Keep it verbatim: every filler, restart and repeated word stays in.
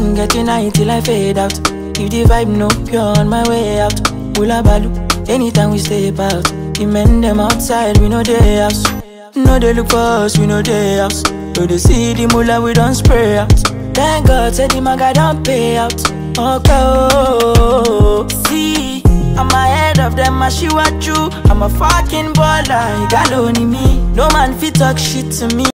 sun getting high till I fade out. If the vibe no pure on my way out, Hula Balu, anytime we step out. The men them outside, we know they house. No they look for us, we know they house. So they see the mullah, we don't spray out. Thank God, say the maga don't pay out. Okay, oh, see, I'm ahead of them, I see what you. I'm a fucking baller, you got only me. No man fit talk shit to me.